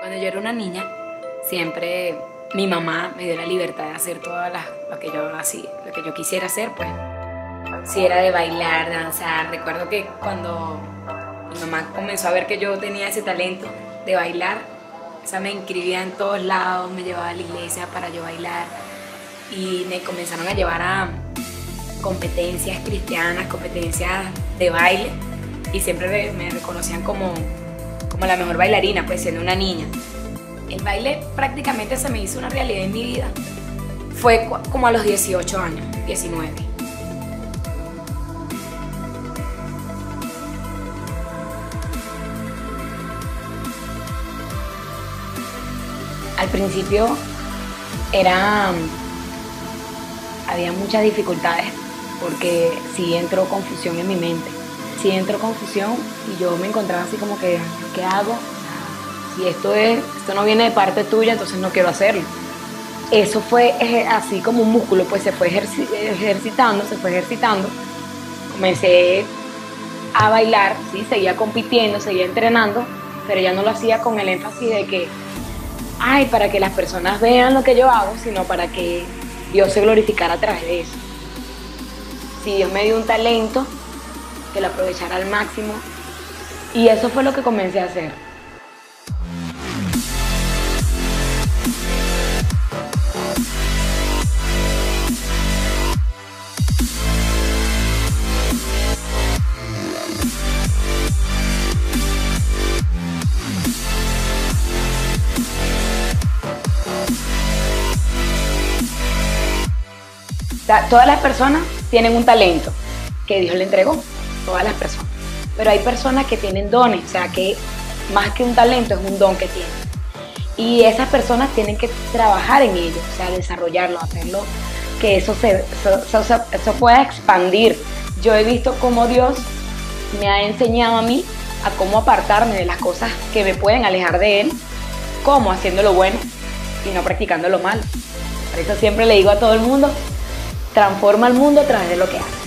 Cuando yo era una niña, siempre mi mamá me dio la libertad de hacer todo lo que yo quisiera hacer, pues. Si era de bailar, danzar. Recuerdo que cuando mi mamá comenzó a ver que yo tenía ese talento de bailar, o sea, me inscribía en todos lados, me llevaba a la iglesia para yo bailar y me comenzaron a llevar a competencias cristianas, competencias de baile, y siempre me reconocían como la mejor bailarina, pues siendo una niña. El baile prácticamente se me hizo una realidad en mi vida. Fue como a los 18 años, 19. Al principio había muchas dificultades porque sí entró confusión en mi mente. Sí entró confusión y yo me encontraba así como que, ¿qué hago? Si esto no viene de parte tuya, entonces no quiero hacerlo. Eso fue así como un músculo, pues se fue ejercitando. Comencé a bailar, ¿sí? Seguía compitiendo, seguía entrenando, pero ya no lo hacía con el énfasis de que, ay, para que las personas vean lo que yo hago, sino para que Dios se glorificara a través de eso. Si Dios me dio un talento, que lo aprovechara al máximo, y eso fue lo que comencé a hacer. Todas las personas tienen un talento que Dios le entregó, todas las personas. Pero hay personas que tienen dones, o sea, que más que un talento es un don que tienen. Y esas personas tienen que trabajar en ello, o sea, desarrollarlo, hacerlo, que eso pueda expandir. Yo he visto cómo Dios me ha enseñado a mí a cómo apartarme de las cosas que me pueden alejar de Él, como haciendo lo bueno y no practicando lo malo. Por eso siempre le digo a todo el mundo, transforma el mundo a través de lo que haces.